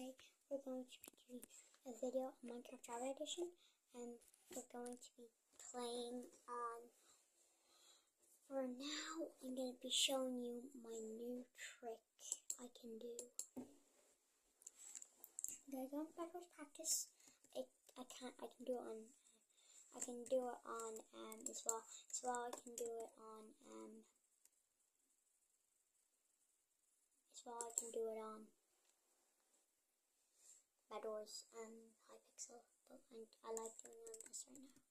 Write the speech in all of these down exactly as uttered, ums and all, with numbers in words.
today we're going to be doing a video on Minecraft Java Edition, and we're going to be playing on. For now, I'm going to be showing you my new trick I can do. I'm going to go into backwards practice. I, I can't, I can do it on, I can do it on, um, as well, as well I can do it on, um, as well I can do it on Bedwars and Hypixel, but I, I like doing it on this right now.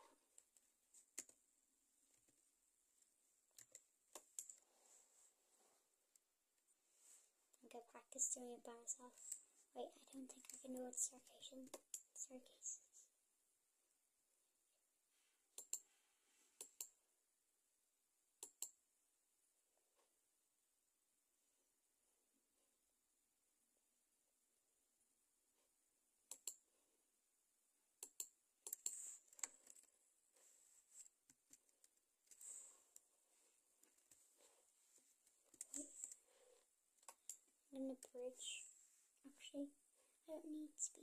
I'm gonna practice doing it by myself. Wait, I don't think I can do it with staircases. Staircases. I'm gonna bridge. Actually, I don't need speed.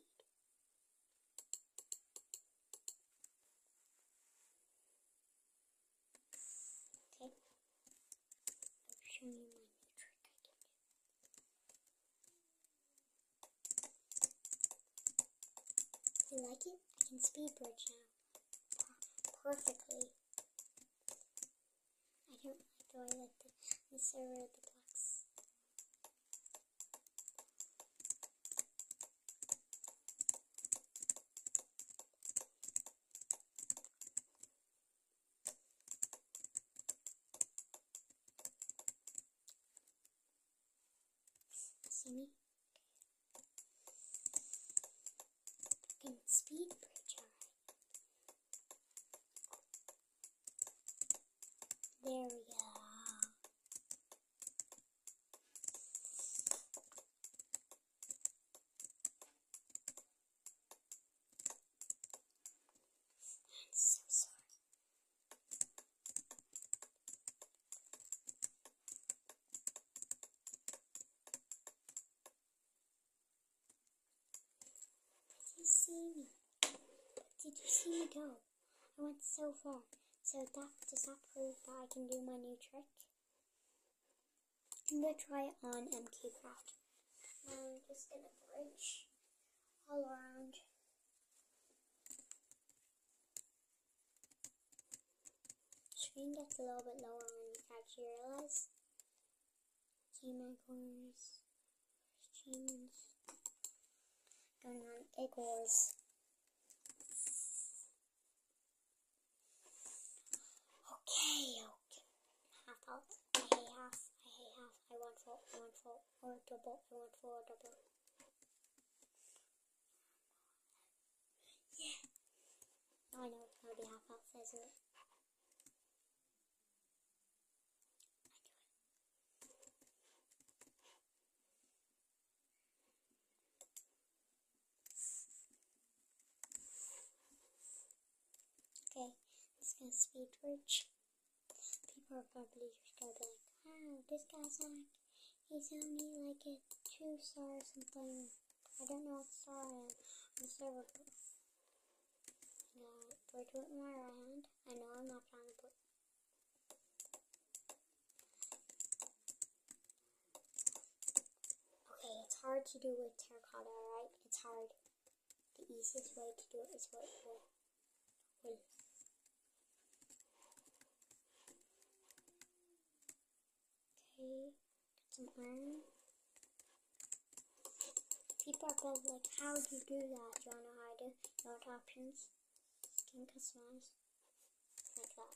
Okay. I'll show you my new trick I can do. If you like it, I can speed bridge now. Perfectly. I don't like the way that the, the server, the blocks. See me? I can speed bridge, alright. There we go. I'm so sorry. Did you see me? Did you see me go? I went so far. So that does that prove that I can do my new trick? I'm gonna try it on M Q Craft. I'm just gonna bridge all around. Screen gets a little bit lower when you actually realize. See my corners, achievements, going on egg wars. Okay, okay. Half out. I hate half. I hate half. I want full. I want full. Or double. I want full or double. Yeah. Oh, I know it's gonna be half out, isn't it? Okay, it's gonna speed bridge. People are probably just gonna be like, wow, this guy's like, he's only like a two star or something. I don't know what star I am on the server. But I'm gonna bridge with my right hand. I know I'm not trying to put. Okay, it's hard to do with terracotta, alright? It's hard. The easiest way to do it is with wood. Wood. Okay, get some iron. People are probably like, how do you do that? Do you wanna know how to do? You want options? Skin customize. Like that.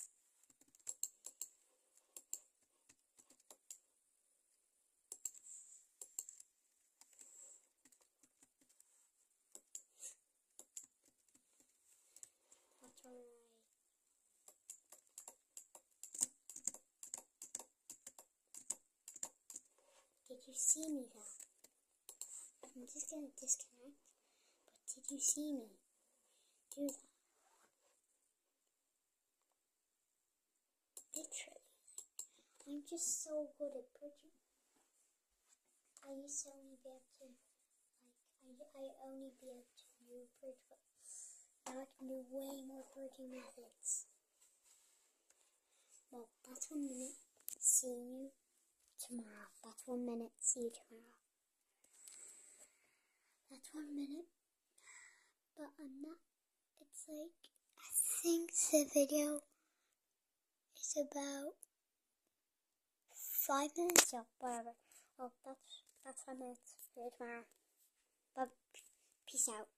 That's alright. Did you see me though? I'm just gonna disconnect, but did you see me do that? Literally. I'm just so good at bridging. I used to only be able to I, I only be able to do bridge, but now I can do way more bridging methods. Well, that's one minute. See you tomorrow. That's one minute. See you tomorrow. That's one minute. But I'm not. It's like, I think the video is about five minutes. Yeah, whatever. Well, that's, that's five minutes. See you tomorrow. But peace out.